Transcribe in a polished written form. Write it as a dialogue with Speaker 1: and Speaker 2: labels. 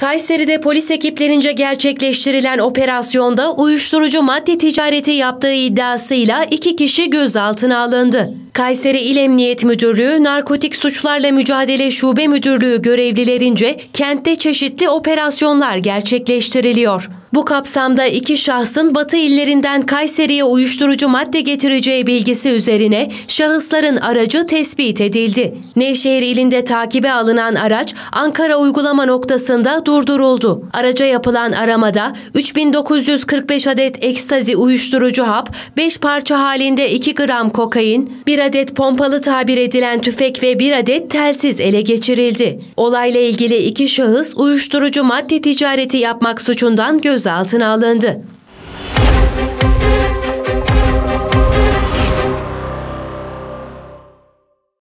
Speaker 1: Kayseri'de polis ekiplerince gerçekleştirilen operasyonda uyuşturucu madde ticareti yaptığı iddiasıyla 2 kişi gözaltına alındı. Kayseri İl Emniyet Müdürlüğü Narkotik Suçlarla Mücadele Şube Müdürlüğü görevlilerince kentte çeşitli operasyonlar gerçekleştiriliyor. Bu kapsamda 2 şahsın Batı illerinden Kayseri'ye uyuşturucu madde getireceği bilgisi üzerine şahısların aracı tespit edildi. Nevşehir ilinde takibe alınan araç Ankara uygulama noktasında durduruldu. Araca yapılan aramada 3945 adet ekstazi uyuşturucu hap, 5 parça halinde 2 gram kokain, 1 adet pompalı tabir edilen tüfek ve 1 adet telsiz ele geçirildi. Olayla ilgili 2 şahıs uyuşturucu madde ticareti yapmak suçundan gözaltına alındı.